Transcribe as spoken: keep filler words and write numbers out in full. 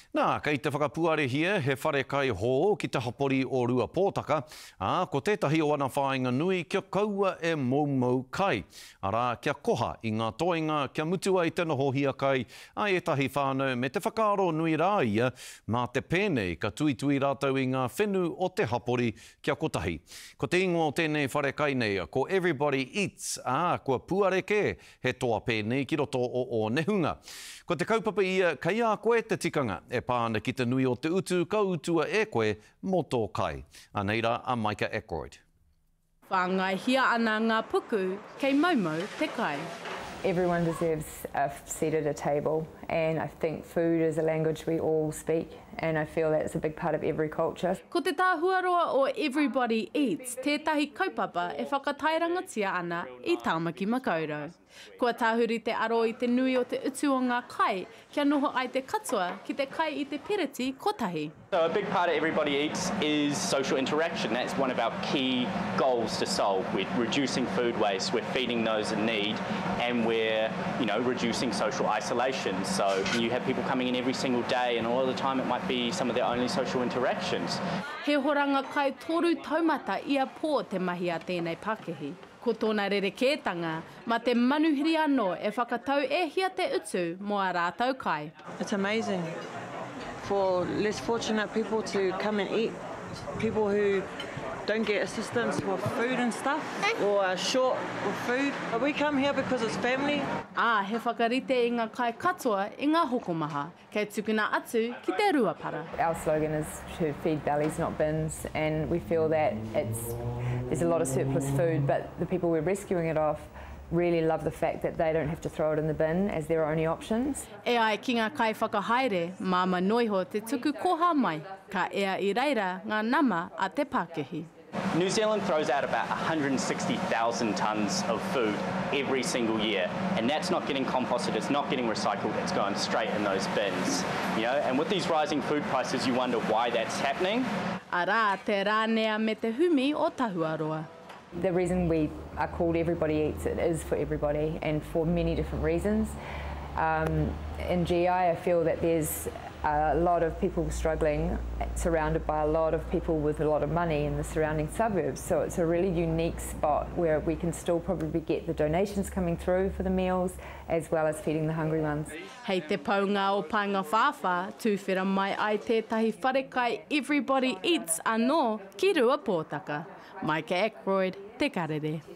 Nā, kei te whakapuare hia, he whare kai hō ki te hapori o rua pōtaka, a, ko tētahi o ana whāinga nui kia kaua e maumau kai. Arā, kia koha i ngā toenga, kia mutu ai tēnā hohia kai, a etahi whānau me te whakaaro nui rā ia, mā te pēnei ka tui tui rātau i ngā whenu o te hapori kia kotahi. Ko te ingoa o tēnei whare kai nei, ko everybody eats, a, kua puare ke, he toa pēnei ki roto o o nehunga. Ko te kaupapa ia, kai a koe te tikanga, e pāna ki te nui o te utu, ka utua e koe, mō tō kai. Aneira, a Maika Akroyd. Whāngai hia ana ngā puku, kei maumau te kai. Everyone deserves a seat at a table, and I think food is a language we all speak, and I feel that it's a big part of every culture. Ko te tāhuaroa o Everybody Eats, tētahi kaupapa e whakatairangatia ana i tāmaki makaurau. Kua tāhuri te aro i te nui o te utu o ngā kai, kia noho ai te katoa ki te kai i te piriti kotahi. So a big part of Everybody Eats is social interaction. That's one of our key goals to solve. We're reducing food waste, we're feeding those in need, and we're, you know, reducing social isolation. So you have people coming in every single day, and a lot of the time it might be some of their only social interactions. He horanga kai toru taumata ia pō te mahi a tēnei Pākehi. Ko tōna rerekētanga, ma te manuhiri anō e whakatau e hia te utu mo a rātau kai. It's amazing for less fortunate people to come and eat, people who don't get assistance with food and stuff, or are short with food. But we come here because it's family. Ah, he whakarite i ngā kai katoa i ngā hokomaha, kei tukuna atu ki te ruapara. Our slogan is to feed bellies, not bins, and we feel that it's, there's a lot of surplus food, but the people we're rescuing it off really love the fact that they don't have to throw it in the bin as their only options. E ai ki ngā kai whakahaere, māma noiho te tuku koha mai, ka ea i reira ngā nama a te Pākehi. New Zealand throws out about one hundred sixty thousand tonnes of food every single year, and that's not getting composted, it's not getting recycled, it's going straight in those bins. You know, and with these rising food prices, you wonder why that's happening. Arā te rānea me te humi o Tahuaroa. The reason we are called Everybody Eats, it is for everybody and for many different reasons. Um, in G I, I feel that there's a lot of people struggling, surrounded by a lot of people with a lot of money in the surrounding suburbs. So it's a really unique spot where we can still probably get the donations coming through for the meals, as well as feeding the hungry ones. Hei te paunga o Painga Whawha, tūwhera mai ai tētahi wharekai Everybody Eats anō ki rua pōtaka. Maika Akroyd, te karere.